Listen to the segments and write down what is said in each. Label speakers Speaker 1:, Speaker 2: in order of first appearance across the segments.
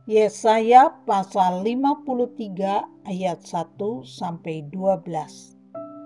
Speaker 1: Yesaya pasal 53 ayat 1-12.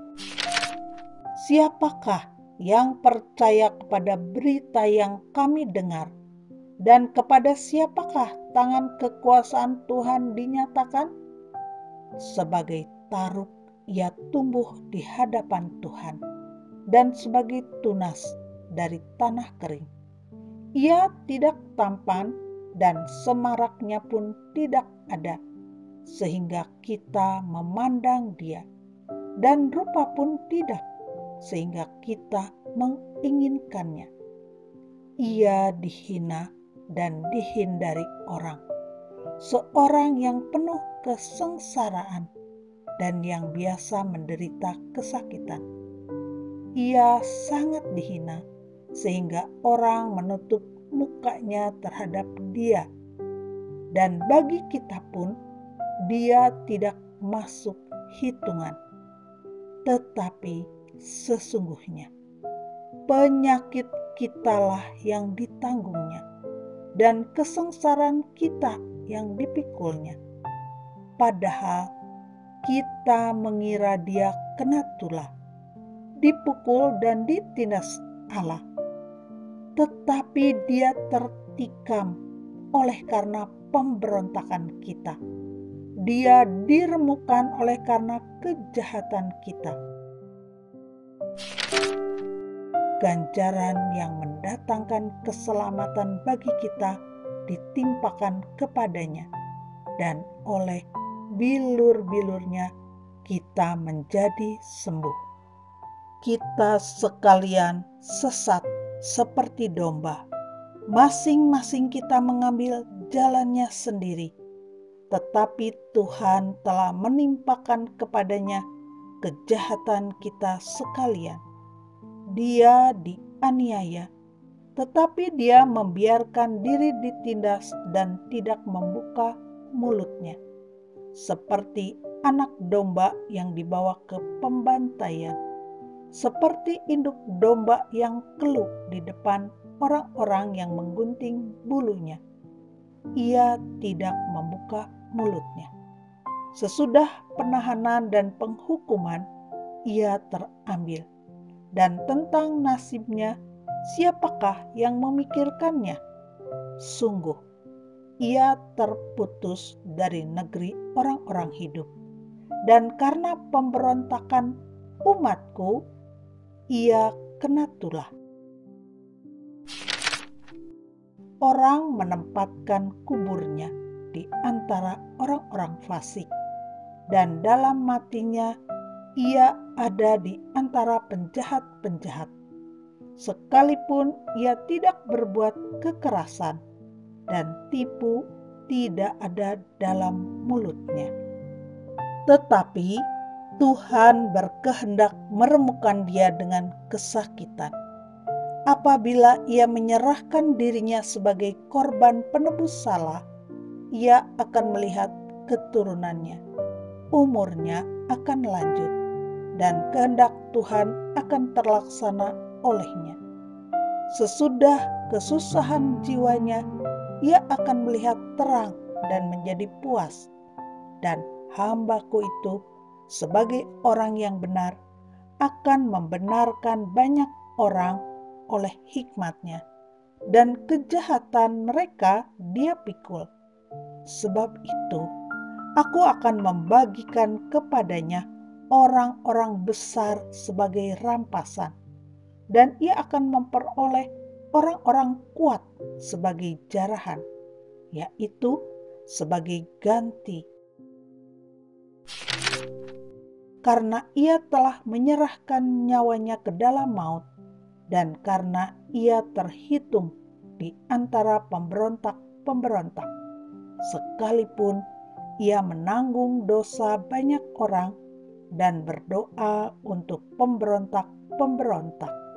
Speaker 1: Siapakah yang percaya kepada berita yang kami dengar, dan kepada siapakah tangan kekuasaan Tuhan dinyatakan? Sebagai taruk ia tumbuh di hadapan Tuhan, dan sebagai tunas dari tanah kering. Ia tidak tampan, dan semaraknya pun tidak ada, sehingga kita memandang dia, dan rupa pun tidak, sehingga kita menginginkannya. Ia dihina dan dihindari orang, seorang yang penuh kesengsaraan dan yang biasa menderita kesakitan. Ia sangat dihina, sehingga orang menutup mukanya terhadap dia, dan bagi kita pun dia tidak masuk hitungan. Tetapi sesungguhnya penyakit kitalah yang ditanggungnya, dan kesengsaraan kita yang dipikulnya. Padahal kita mengira dia kena tulah, dipukul dan ditindas Allah. Tetapi dia tertikam oleh karena pemberontakan kita. Dia diremukkan oleh karena kejahatan kita. Ganjaran yang mendatangkan keselamatan bagi kita ditimpakan kepadanya, dan oleh bilur-bilurnya kita menjadi sembuh. Kita sekalian sesat seperti domba, masing-masing kita mengambil jalannya sendiri, tetapi Tuhan telah menimpakan kepadanya kejahatan kita sekalian. Dia dianiaya, tetapi dia membiarkan diri ditindas dan tidak membuka mulutnya, seperti anak domba yang dibawa ke pembantaian, seperti induk domba yang keluh di depan orang-orang yang menggunting bulunya. Ia tidak membuka mulutnya. Sesudah penahanan dan penghukuman, ia terambil. Dan tentang nasibnya, siapakah yang memikirkannya? Sungguh, ia terputus dari negeri orang-orang hidup. Dan karena pemberontakan umatku, ia kena tulah. Orang menempatkan kuburnya di antara orang-orang fasik, dan dalam matinya ia ada di antara penjahat-penjahat. Sekalipun ia tidak berbuat kekerasan, dan tipu tidak ada dalam mulutnya. Tetapi Tuhan berkehendak meremukkan dia dengan kesakitan. Apabila ia menyerahkan dirinya sebagai korban penebus salah, ia akan melihat keturunannya. Umurnya akan lanjut, dan kehendak Tuhan akan terlaksana olehnya. Sesudah kesusahan jiwanya, ia akan melihat terang dan menjadi puas. Dan hambaku itu sebagai orang yang benar akan membenarkan banyak orang oleh hikmatnya, dan kejahatan mereka dia pikul. Sebab itu aku akan membagikan kepadanya orang-orang besar sebagai rampasan, dan ia akan memperoleh orang-orang kuat sebagai jarahan, yaitu sebagai ganti. Karena ia telah menyerahkan nyawanya ke dalam maut, dan karena ia terhitung di antara pemberontak-pemberontak, sekalipun ia menanggung dosa banyak orang dan berdoa untuk pemberontak-pemberontak,